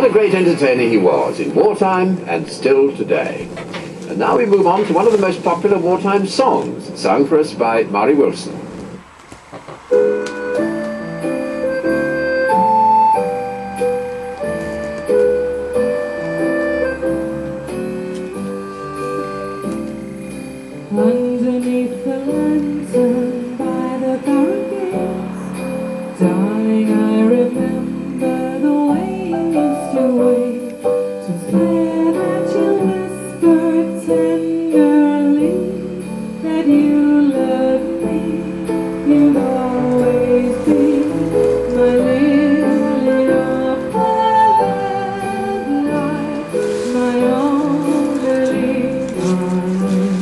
What a great entertainer he was in wartime and still today. And now we move on to one of the most popular wartime songs, sung for us by Maury Wilson. Underneath the lantern by the Cronkite, darling, I remember the way you used to wait, to swear that you whispered tenderly that you loved me. You'll always be my lily of the light, my own Lili Marlene.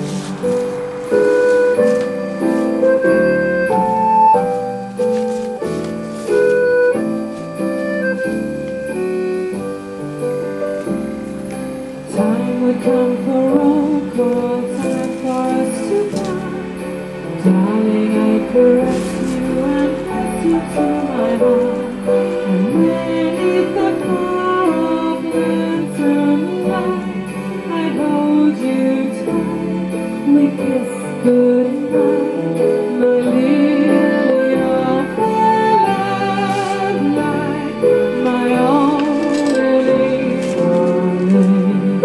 Time would come for roll call, time for us to part. Darling, I caress you and press you to my heart. And beneath the far-off lantern light, I hold you tight, we kiss goodnight. My lily of the light, my own Lili Marlene.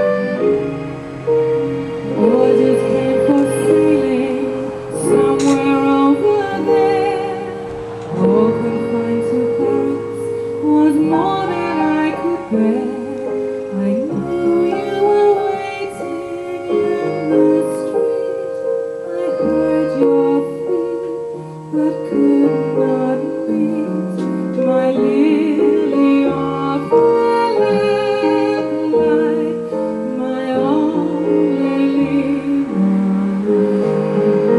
Orders came for sailing somewhere over there. All confined to barracks was more than I could bear. I knew you were waiting in the street. I heard your feet, but could not meet. My lily of the light, my own Lili Marlene.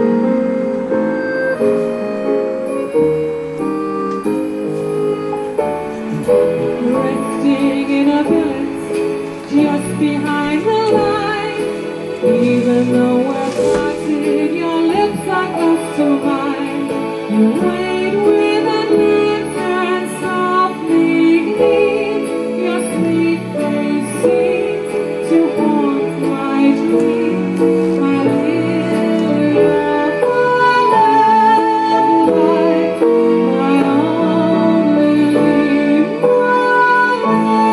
Resting in a village just behind the line, even though we're parted, your lips are close to mine. You wait with that lantern softly gleams, your sweet face seems to haunt my dreams. My lily of the light, my own Lili Marlene.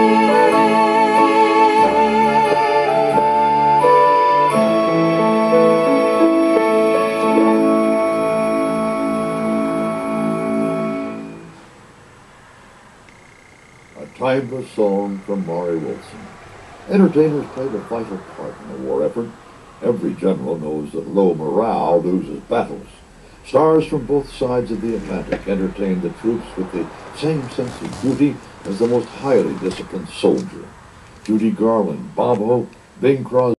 A timeless song from Maury Wilson. Entertainers played a vital part in the war effort. Every general knows that low morale loses battles. Stars from both sides of the Atlantic entertained the troops with the same sense of duty as the most highly disciplined soldier. Judy Garland, Bob Hope, Bing Crosby,